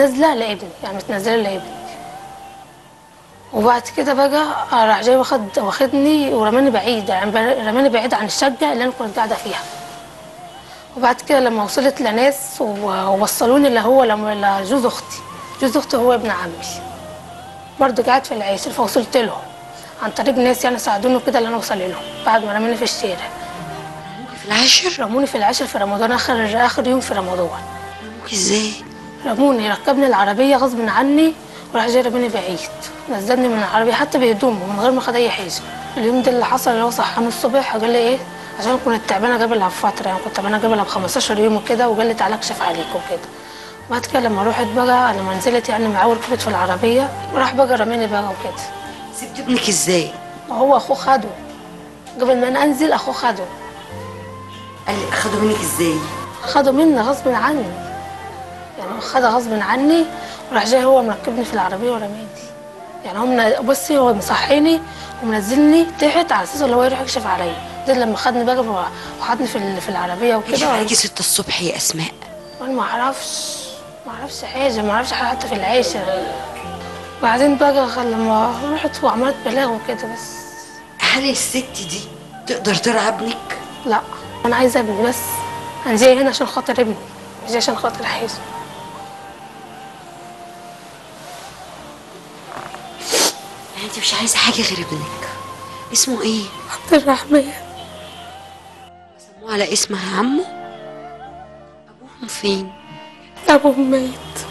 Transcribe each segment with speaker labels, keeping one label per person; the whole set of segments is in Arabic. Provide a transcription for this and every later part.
Speaker 1: نازله لابني، يعني متنزله لابني. وبعد كده بقى راح جاي واخدني ورماني بعيد، يعني رماني بعيد عن الشقه اللي انا كنت قاعده فيها. وبعد كده لما وصلت لناس ووصلوني اللي هو لجوز اختي. جوز اختي هو ابن عمي برضه قاعد في العاشر، فوصلت لهم عن طريق ناس يعني ساعدوني كده اللي انا اوصل لهم بعد ما رموني في الشارع.
Speaker 2: في العاشر؟
Speaker 1: رموني في العاشر في رمضان، اخر يوم في رمضان.
Speaker 2: رموك ازاي؟
Speaker 1: رموني، ركبني العربيه غصب عني وراح جاي رموني بعيد، نزلني من العربيه حتى بهدومه من غير ما اخد اي حاجه. اليوم ده اللي حصل اللي هو صحاني الصبح قال لي ايه، عشان كنت تعبانه قبلها بفتره، يعني كنت تعبانه قبلها ب 15 يوم وكده، وقال لي تعالى اكشف عليك وكده. وبعد كده لما روحت بقى لما نزلت يعني معاه وركبت في العربيه وراح بقى رميني بقى وكده.
Speaker 2: سبت ابنك ازاي؟
Speaker 1: هو اخوه خده قبل ما انا انزل، اخوه خده.
Speaker 2: قال لي اخدوا منك ازاي؟
Speaker 1: خده مني غصب عني، يعني هو خده غصب عني وراح جاي هو مركبني في العربيه ورميني. يعني هو بصي هو مصحيني ومنزلني تحت على اساس اللي هو يروح يكشف عليا. ده لما خدني بقى وحطني في العربيه وكده.
Speaker 2: كشف عليكي 6 الصبح يا اسماء؟
Speaker 1: انا ما اعرفش حاجه، ما اعرفش حاجه حتى في العيشه. بعدين بقى لما رحت وعملت بلاغ وكده بس.
Speaker 2: هل الست دي تقدر ترعى ابنك؟
Speaker 1: لا، انا عايزه ابني بس. انا جايه هنا عشان خاطر ابني، مش جايه عشان خاطر حاجه.
Speaker 2: يعني انت مش عايزه حاجه غير ابنك. اسمه ايه؟
Speaker 1: عبد الرحمن.
Speaker 2: سموه على اسم عمه؟ ابوهم فين؟
Speaker 1: ابوهم ميت.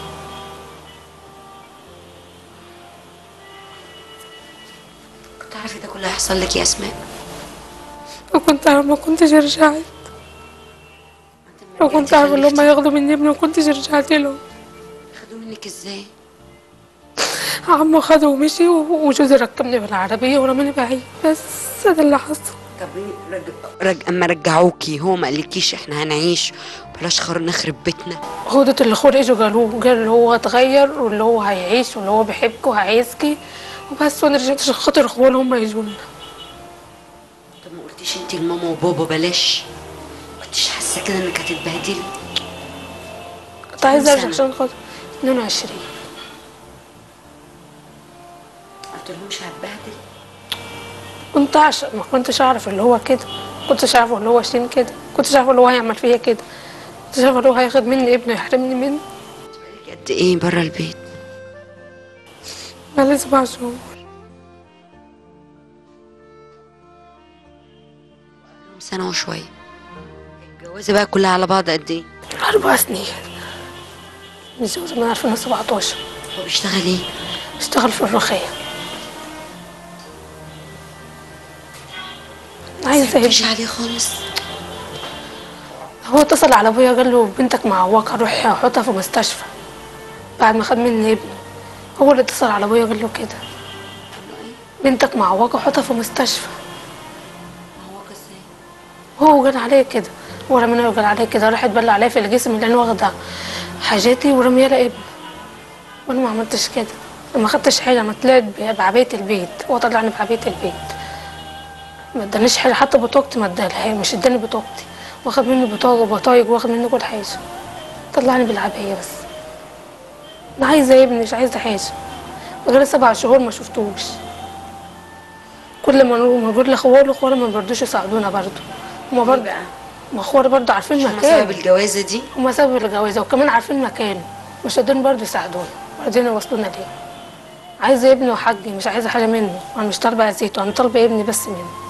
Speaker 2: كنت عارفه ده كله هيحصل لك يا اسماء؟
Speaker 1: ما كنتش رجعت. لو كنت عارفه ان هم هياخدوا مني ابني ما كنتش رجعت لهم.
Speaker 2: خدوه منك ازاي؟
Speaker 1: عمو خده ومشي وجوزي ركبني بالعربيه ورماني بعيد، بس ده اللي حصل.
Speaker 2: طب اما رجعوكي هو ما قالكيش احنا هنعيش بلاش نخرب بيتنا؟
Speaker 1: هودة اللي اجوا قال هو اتغير واللي هو هيعيش واللي هو بيحبك وهيعيزكي وبس، وانا رجعت عشان خاطر اخوان هم يجونا.
Speaker 2: طب ما قلتيش انت لماما وبابا بلاش؟ كنتش حاسه كده انك هتتبهدلي؟
Speaker 1: كنت عايزه ارجع عشان خاطر 22.
Speaker 2: قلتلهمش هتبهدل؟
Speaker 1: ما كنتش اعرف اللي هو كده، ما كنتش عارفه اللي هو شين كده، ما كنتش عارفه اللي هو هيعمل فيا كده، ما كنتش عارفه اللي هو هياخد مني ابني ويحرمني منه.
Speaker 2: بقالك قد ايه بره البيت؟
Speaker 1: بقالي 7 شهور.
Speaker 2: سنة وشوية. الجوازة بقى كلها على بعض قد ايه؟
Speaker 1: 4 سنين. متجوزة من 2017.
Speaker 2: هو بيشتغل ايه؟
Speaker 1: بيشتغل في الرخية. عايزة
Speaker 2: مش عليه خالص.
Speaker 1: هو اتصل على ابويا قال له بنتك معوقة روح حطها في مستشفى بعد ما خد مني ابني. هو اللي اتصل على ابويا قال له كده بنتك معوقة حطها في مستشفى.
Speaker 2: معوقة ازاي؟
Speaker 1: هو قال عليه كده، هو رمينا قال عليه كده، راح اتبلى عليه في الجسم اللي انا واخده حاجاتي ورميها لابني. وانا ما عملتش كده، ما خدتش حاجه، ما طلعت بعبايه البيت، هو طلعني بعبايه البيت، ما ادانيش حاجه حتى بطاقتي ما ادالها، مش اداني بطاقتي، واخد مني بطايق واخد مني كل حاجه، طلعني بالعبايه بس. انا عايزه ابني مش عايزه حاجه. بقالي 7 شهور ما شفتوش، كل ما نقول لاخوالي ما بيرضوش يساعدونا برضه. هما برضه ما اخوالي برضه عارفين مكانه.
Speaker 2: سبب الجوازه دي؟
Speaker 1: هما سبب الجوازه وكمان عارفين مكانه، مش قادرين برضه يساعدونا، عايزين يوصلونا ليه. عايزه ابني وحاجي، مش عايزه حاجه منه، انا مش طالبه اذيته، انا طالبه ابني بس منه.